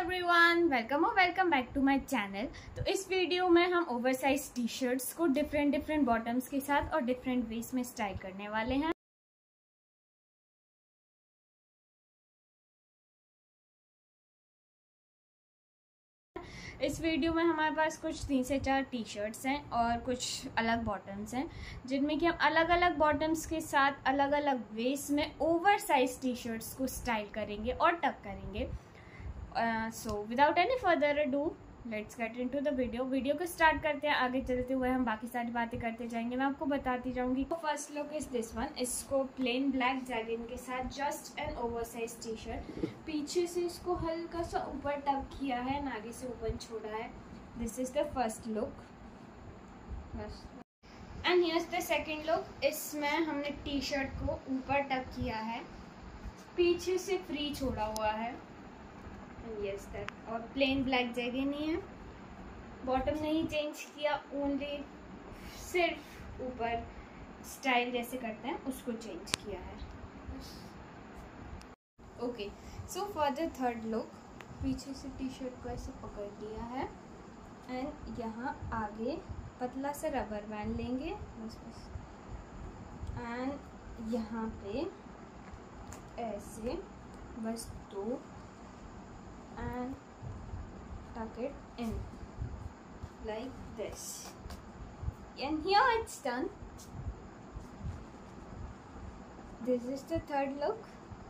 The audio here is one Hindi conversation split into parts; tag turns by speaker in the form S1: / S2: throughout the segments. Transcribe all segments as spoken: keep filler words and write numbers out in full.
S1: एवरीवन, वेलकम और welcome back to my channel. तो इस वीडियो में हम ओवरसाइज टी शर्ट्स को डिफरेंट डिफरेंट बॉटम्स के साथ और डिफरेंट वेज में स्टाइल करने वाले हैं। इस वीडियो में हमारे पास कुछ तीन से चार टी शर्ट्स हैं और कुछ अलग बॉटम्स हैं, जिनमें कि हम अलग अलग बॉटम्स के साथ अलग अलग वेज में ओवर साइज टी शर्ट्स को स्टाइल करेंगे और टक करेंगे। So without any further ado let's get into the video. Video को स्टार्ट करते हैं। आगे चलते हुए हम बाकी सारी बातें करते जाएंगे, मैं आपको बताती जाऊंगी। First look is this one. इसको प्लेन ब्लैक जैगिन के साथ just an oversize T shirt, पीछे से इसको हल्का सा ऊपर टक किया है, आगे से ओपन छोड़ा है। This is the first look and here's the second look. इसमें हमने टी शर्ट को ऊपर टक किया है, पीछे से फ्री छोड़ा हुआ है। यस दैट, और प्लेन ब्लैक जैगिन ही है। बॉटम नहीं चेंज किया, ओनली सिर्फ ऊपर स्टाइल जैसे करते हैं उसको चेंज किया है। Okay, so for the third look, पीछे से टी शर्ट को ऐसे पकड़ लिया है एंड यहाँ आगे पतला सा रबर बैंड लेंगे बस बस एंड यहाँ पे ऐसे बस दो and tuck it in like this, and here it's done. This is the third look.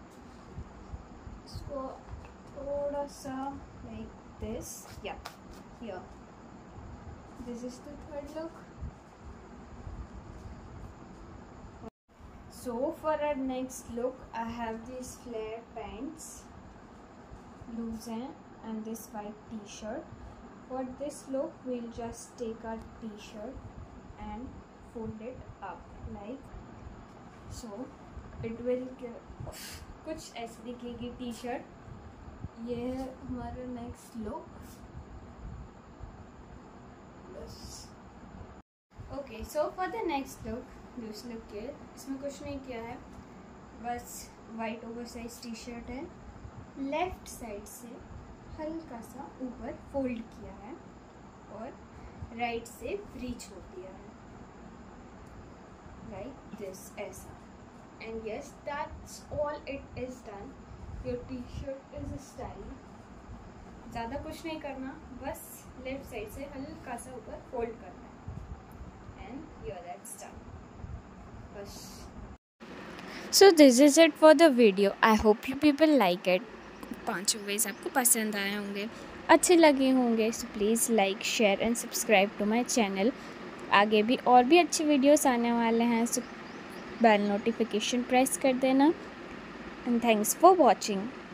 S1: इसको थोड़ा सा like this, yeah, here. This is the third look. So for our next look, I have these flare pants, loose and this white t-shirt. For this look we'll just take our t-shirt and fold it up like so. It will give कुछ ऐसे दिखेगी t-shirt। ये है हमारा next look. Okay, so for the next look, this look के इसमें कुछ नहीं किया है, बस वाइट ओवरसाइज टी शर्ट है, लेफ्ट साइड से हल्का सा ऊपर फोल्ड किया है और राइट से फ्री छोड़ दिया है लाइक दिस, ऐसा। And yes, that's all it is done. Your T shirt is style. ज़्यादा कुछ नहीं करना, बस लेफ्ट साइड से हल्का सा ऊपर फोल्ड करना है एंड योर दैट्स डन बस।
S2: So this is it for the video. I hope you people like it. पांचों वेज आपको पसंद आए होंगे, अच्छे लगे होंगे। So please like, share and subscribe to my channel. आगे भी और भी अच्छे वीडियोस आने वाले हैं, सो बेल नोटिफिकेशन प्रेस कर देना। And thanks for watching.